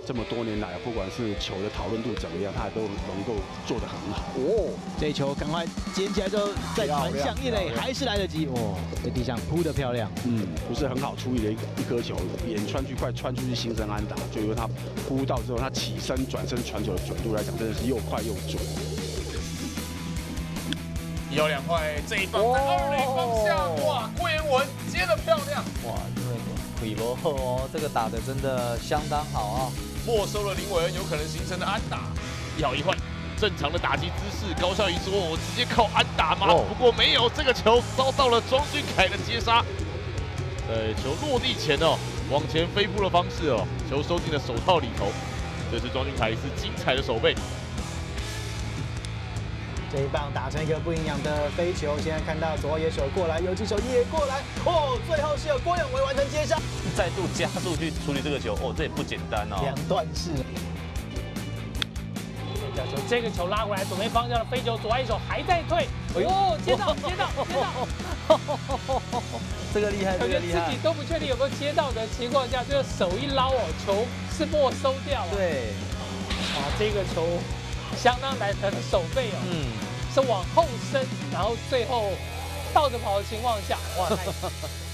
这么多年来，不管是球的讨论度怎么样，他都能够做得很好。 哦，这一球赶快捡起来之后再传向一垒，还是来得及。哦，在地上扑得漂亮。 不是很好处理的一颗球，眼穿去快穿出去形成安打，就因为他扑到之后，他起身转身传球的准度来讲，真的是又快又准。 1号2坏，这一棒在2垒方向，哇，郭彦文接得漂亮。 哇，因为腿不厚哦，这个打得真的相当好啊。 没收了林伟恩有可能形成的安打，1好1坏，正常的打击姿势。高孝仪说：“我直接靠安打吗？”不过没有，这个球遭到了庄俊凯的接杀。在球落地前哦，往前飞扑的方式哦，球收进了手套里头。这是庄俊凯一次精彩的守备。 这一棒打成一个不营养的飞球，现在看到左外野手过来，游击手也过来，哦，最后是由郭永维完成接杀， 再度加速去处理这个球，哦，这也不简单哦。 两段式。 角球，这个球拉回来，左边方向的飞球，左外野手还在退，哦，接到， 这个厉害， 感觉自己都不确定有没有接到的情况下，最后手一捞哦，球是没收掉了。 对， 哇，这个球相当难得的手背哦，是往后伸，然后最后倒着跑的情况下，哇，